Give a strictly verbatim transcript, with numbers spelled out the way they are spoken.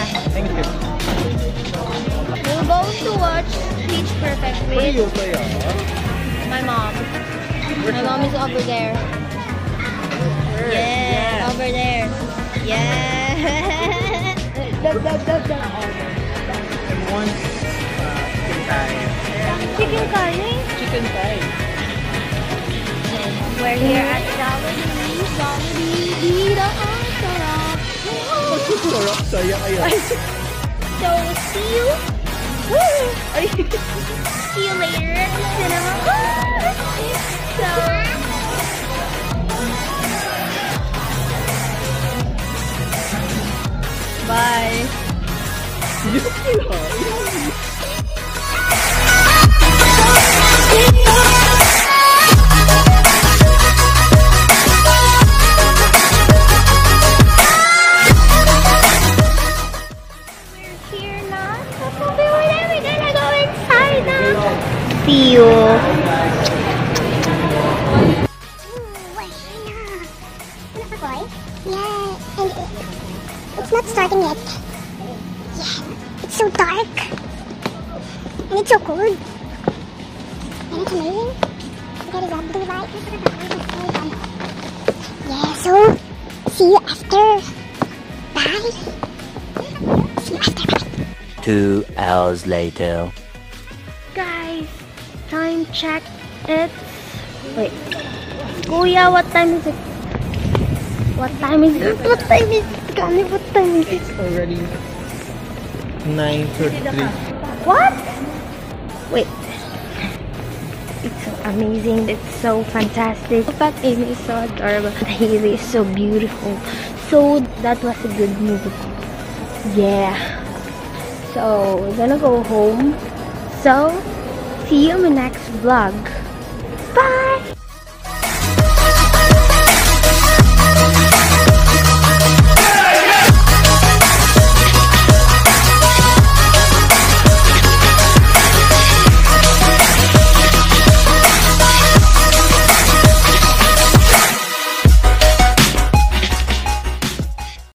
Thank you. We're going to watch Pitch Perfect Where do you with play, ah? my mom. My mom is over there. Yeah, over there. Yeah. Dub, dub, dub, dub. And one uh, chicken thigh. Chicken curry? Chicken thigh. We're here at Jollibee. Jollibee, the sarap. Sarap, saya kayo. So, see you. See you later at the cinema. So, bye. See you. Yeah, and it's not starting yet. Yeah, it's so dark. And it's so cold. And it's amazing. Look at his blue light. Yeah, so see you after. Bye. See you after. Bye. Two hours later. Guys, time check. It's wait. Kuya, what time is it? What time is it? What time is it? Gani, what time is it? It's already nine thirty-three. What? Wait. It's so amazing. It's so fantastic. But Amy is so adorable. Haley is so beautiful. So that was a good movie. Yeah. So we're gonna go home. So see you in the next vlog. Bye!